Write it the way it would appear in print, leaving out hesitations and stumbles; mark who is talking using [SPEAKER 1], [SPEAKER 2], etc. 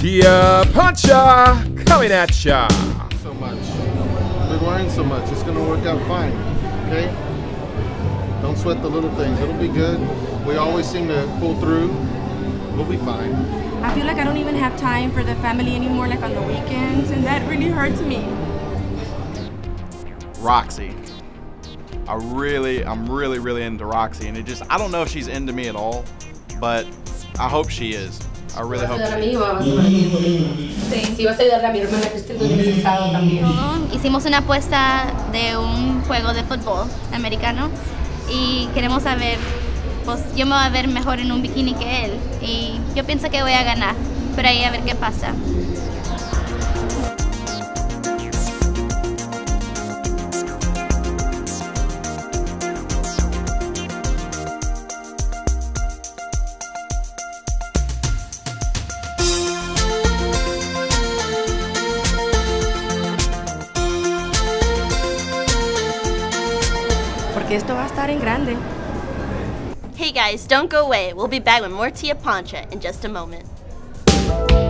[SPEAKER 1] Tia Pancha coming at ya.
[SPEAKER 2] So much. We're learning so much. It's gonna work out fine. Okay? Don't sweat the little things. It'll be good. We always seem to pull through. We'll be fine.
[SPEAKER 3] I feel like I don't even have time for the family anymore, like on the weekends, and that really hurts me.
[SPEAKER 4] Roxy. I'm really into Roxy, and I don't know if she's into me at all, but I hope she is. I really hope she is.
[SPEAKER 5] Hicimos una apuesta de un juego de fútbol americano y queremos saber, pues yo me voy a ver mejor en un bikini que él y yo pienso que voy a ganar, pero ahí a ver qué pasa.
[SPEAKER 3] Porque esto va a estar en grande.
[SPEAKER 6] Hey guys, don't go away. We'll be back with more Tia Pancha in just a moment.